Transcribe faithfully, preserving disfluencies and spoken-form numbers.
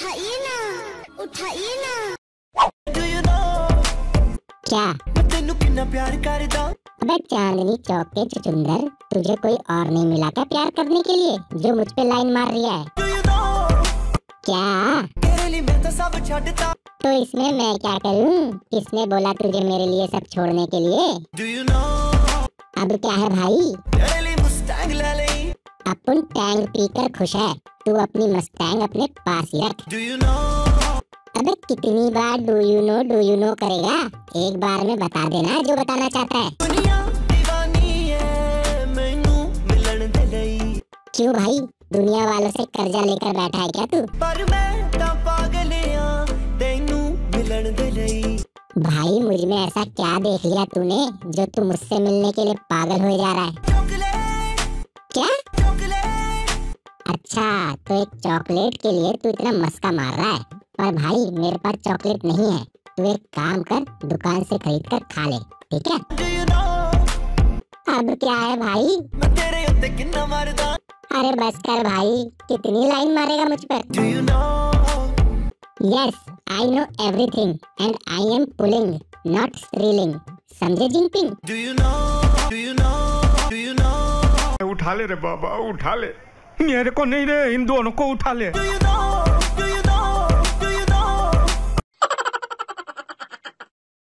उठाइए ना, उठाइए ना। Do you know? क्या? मैं तेनू कितना प्यार करदा। अबे चांदनी चौक के चुचुंदर, तुझे कोई और नहीं मिला क्या प्यार करने के लिए जो मुझ पे लाइन मार रही है? Do you know? क्या? तेरे लिए मैं तो सब छड्डता। तो इसमें मैं क्या करूं? किसने बोला तुझे मेरे लिए सब छोड़ने के लिए? Do you know? अब क्या है भाई? तेरे लिए मुस्टैंग ले ली। अपन टैंग पीकर खुश है, तू अपनी मस्टैंग अपने पास ही रख। Do you know? अबे कितनी बार do you know do you know करेगा? एक बार में बता देना जो बताना चाहता है। दुनिया दीवानी है मैनू मिलन दे लई। क्यों भाई, दुनिया वालों से कर्जा लेकर बैठा है क्या तू? पर मैं तो पागल हां तेनू मिलन दे लई। भाई मुझ में ऐसा क्या देख लिया तूने जो तू मुझसे मिलने के लिए पागल हो जा रहा है? चॉकलेट क्या? चॉकलेट। अच्छा, तो एक चॉकलेट के लिए तू इतना मस्का मार रहा है, पर भाई मेरे पास चॉकलेट नहीं है। तू एक काम कर, दुकान से खरीद कर खा ले, ठीक है? Do you know? अब क्या है भाई? मैं तेरे उत्ते कितना मरदा। अरे बस कर भाई, कितनी लाइन मारेगा मुझ पर? Do you know? Yes, I know everything and I am pulling, not stealing. समझे Jinping? Do you know? Do you know? Do you know? उठा ले रे बाबा, उठा ले। मेरे को नहीं रे, इन दोनों को उठा ले। Do you know?